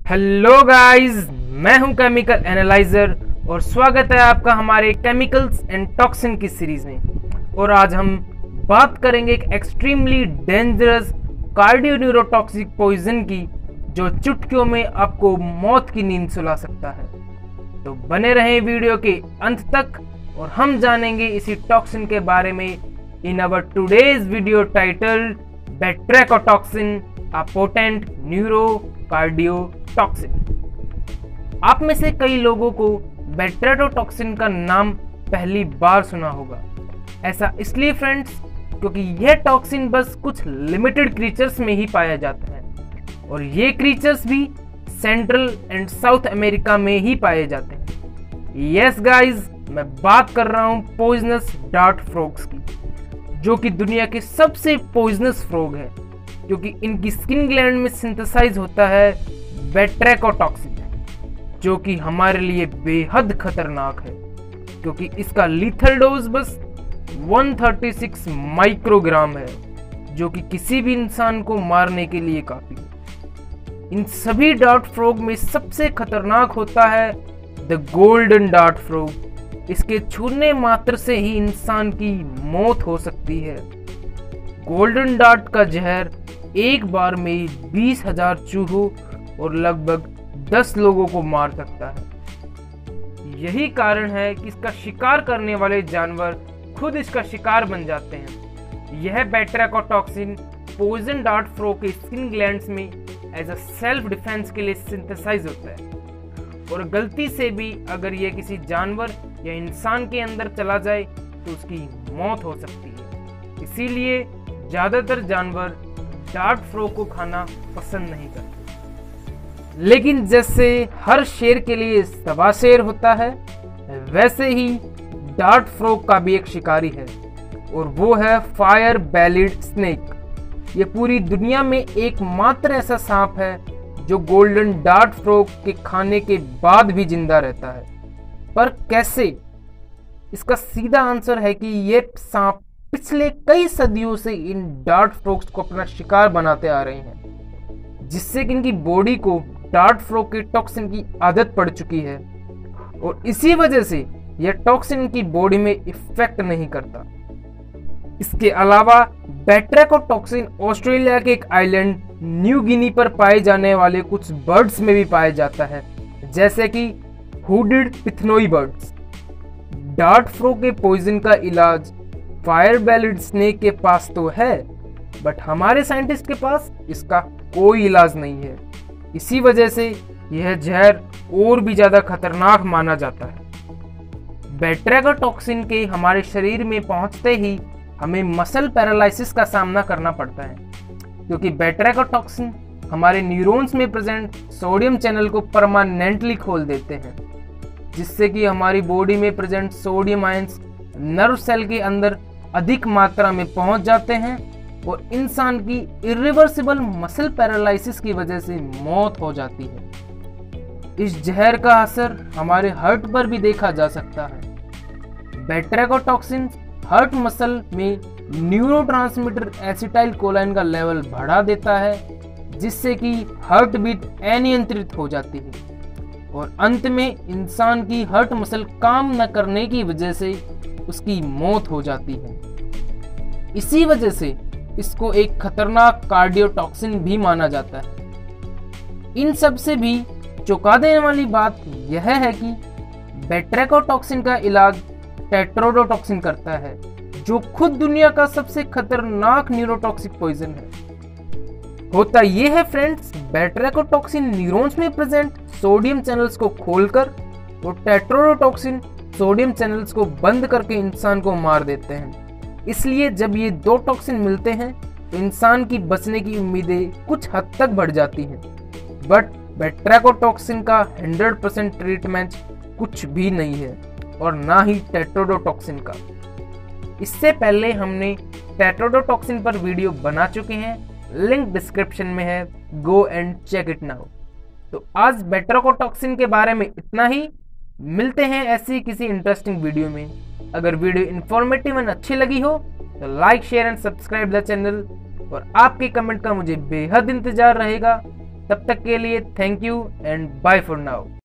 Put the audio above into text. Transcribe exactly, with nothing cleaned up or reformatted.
Hello guys, मैं हूं chemical analyser और स्वागत है आपका हमारे केमिकल्स एंड टॉक्सिन की सीरीज में। और आज हम बात करेंगे एक extremely dangerous cardio neurotoxic poison की, जो चुटकियों में आपको मौत की नींद सुला सकता है। तो बने रहें वीडियो के अंत तक और हम जानेंगे इसी टॉक्सिन के बारे में in our today's video titled batrachotoxin, a potent neuro cardiotoxin. आप में से कई लोगों को बेट्रैकोटॉक्सिन का नाम पहली बार सुना होगा। ऐसा इसलिए फ्रेंड्स क्योंकि यह टॉक्सिन बस कुछ लिमिटेड क्रीचर्स में ही पाया जाता है और ये क्रीचर्स भी सेंट्रल एंड साउथ अमेरिका में ही पाए जाते हैं। यस गाइस, मैं बात कर रहा हूं पॉइजनस डार्ट फ्रॉग्स की, जो कि दुनिया के सबसे पॉइजनस फ्रॉग है, क्योंकि इनकी स्किन ग्लैंड में सिंथेसाइज होता है बेट्रैकोटॉक्सिन, जो कि हमारे लिए बेहद खतरनाक है क्योंकि इसका लीथल डोज बस एक सौ छत्तीस माइक्रोग्राम है, जो कि किसी भी इंसान को मारने के लिए काफी है। इन सभी डार्ट फ्रॉग में सबसे खतरनाक होता है द गोल्डन डार्ट फ्रॉग। इसके छूने मात्र से ही इंसान की मौत हो सकती है। गोल्डन डार्ट का जहर एक बार में बीस हजार चूहों और लगभग दस लोगों को मार सकता है। यही कारण है कि इसका शिकार करने वाले जानवर खुद इसका शिकार बन जाते हैं। यह बेट्रैकोटॉक्सिन पॉइजन डार्ट फ्रॉग के स्किन ग्लैंड्स में एज अ सेल्फ डिफेंस के लिए सिंथेसाइज होता है और गलती से भी अगर यह किसी जानवर या इंसान के अंदर चला जाए तो उसकी मौत हो सकती है। इसीलिए ज्यादातर जानवर डार्ट फ्रॉग को खाना पसंद नहीं करते। लेकिन जैसे हर शेर के लिए सवा शेर होता है, वैसे ही डार्ट फ्रॉग का भी एक शिकारी है और वो है फायर बेलिड स्नेक। ये पूरी दुनिया में एकमात्र ऐसा सांप है जो गोल्डन डार्ट फ्रॉग के खाने के बाद भी जिंदा रहता है। पर कैसे? इसका सीधा आंसर है कि ये सांप पिछले कई सदियों से इन डार्ट फ्रॉग्स को अपना शिकार बनाते आ रहे हैं, जिससे कि इनकी बॉडी को डार्ट फ्रॉग के टॉक्सिन की आदत पड़ चुकी है और इसी वजह से यह टॉक्सिन की बॉडी में इफेक्ट नहीं करता। इसके अलावा बेट्रैकोटॉक्सिन ऑस्ट्रेलिया के एक आइलैंड न्यू गिनी पर पाए जाने वाले कुछ बर्ड्स में भी पाया जाता है, जैसे कि hooded pitohui birds. Dart frog के पॉइजन का इलाज फायर बेलिड स्नेक के पास तो है, बट हमारे साइंटिस्ट के पास इसका कोई इलाज नहीं है। इसी वजह से यह जहर और भी ज्यादा खतरनाक माना जाता है। बेट्रैकोटॉक्सिन के हमारे शरीर में पहुंचते ही हमें मसल पैरालिसिस का सामना करना पड़ता है, क्योंकि बेट्रैकोटॉक्सिन हमारे न्यूरॉन्स में प्रेजेंट सोडियम चैनल को परमानेंटली खोल देते हैं, जिससे कि हमारी बॉडी में present sodium ions nerve cell के अंदर अधिक मात्रा में पहुंच जाते हैं और इंसान की इरिवर्सिबल मसल पैरालिसिस की वजह से मौत हो जाती है। इस जहर का असर हमारे हार्ट पर भी देखा जा सकता है। बेट्रैकोटॉक्सिन हार्ट मसल में न्यूरोट्रांसमीटर एसिटाइल कोलाइन का लेवल बढ़ा देता है, जिससे कि हार्ट बीट अनियंत्रित हो जाती है और अंत में इंसान की हार्ट मसल काम न करने की वजह से उसकी मौत हो जाती है। इसी वजह से इसको एक खतरनाक कार्डियोटॉक्सिन भी माना जाता है। इन सब से भी चौंका देने वाली बात यह है कि बेट्रैकोटॉक्सिन का इलाज टेट्रोडोटॉक्सिन करता है, जो खुद दुनिया का सबसे खतरनाक न्यूरोटॉक्सिक पॉइजन है। होता यह है फ्रेंड्स, बेट्रैकोटॉक्सिन न्यूरॉन्स में प्रेजेंट सोडियम चैनल्स को खोलकर और टेट्रोडोटॉक्सिन सोडियम चैनल्स को बंद करके इंसान को मार देते हैं। इसलिए जब ये दो टॉक्सिन मिलते हैं तो इंसान की बचने की उम्मीदें कुछ हद तक बढ़ जाती हैं, बट बेट्रैकोटॉक्सिन का सौ परसेंट ट्रीटमेंट कुछ भी नहीं है और ना ही टेट्रोडोटॉक्सिन का। इससे पहले हमने टेट्रोडोटॉक्सिन पर वीडियो बना चुके हैं, लिंक डिस्क्रिप्शन में है, go and check it now. तो आज बेट्रैकोटॉक्सिन के बारे में इतना ही। मिलते हैं ऐसी किसी इंटरेस्टिंग वीडियो में। अगर वीडियो इन्फॉर्मेटिव एंड अच्छी लगी हो तो like share and subscribe the channel और आपके कमेंट का मुझे बेहद इंतजार रहेगा। तब तक के लिए thank you and bye for now.